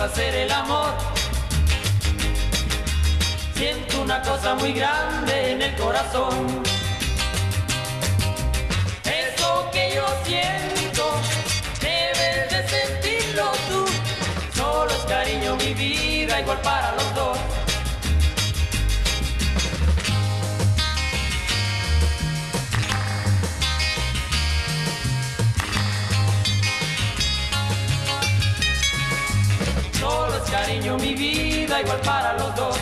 a hacer el amor. Siento una cosa muy grande en el corazón. Eso que yo siento, debes de sentirlo tú. Solo es cariño mi vida, igual para los dos. Solo es cariño mi vida, igual para los dos.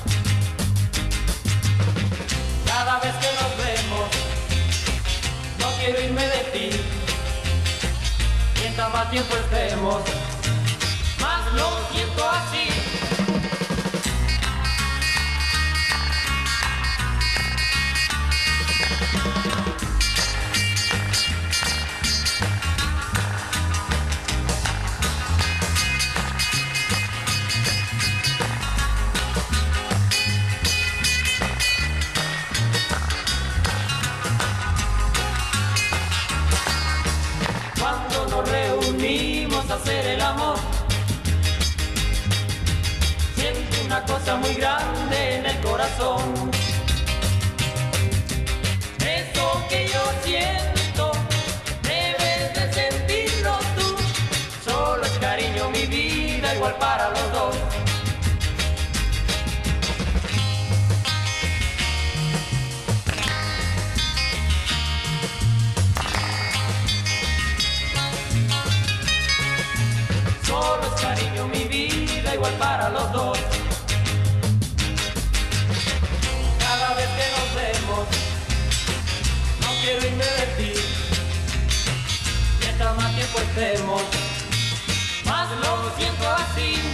Cada vez que nos vemos, no quiero irme de ti. Mientras más tiempo estemos, más lo siento así. Cuando nos reunimos a hacer el amor, siento una cosa muy grande en el corazón. Eso que yo siento, debes de sentirlo tú. Solo es cariño mi vida, igual para los dos. Solo es cariño mi vida, igual para los dos. Cada vez que nos vemos, no quiero irme de ti. Mientras más tiempo estemos, más lo siento así.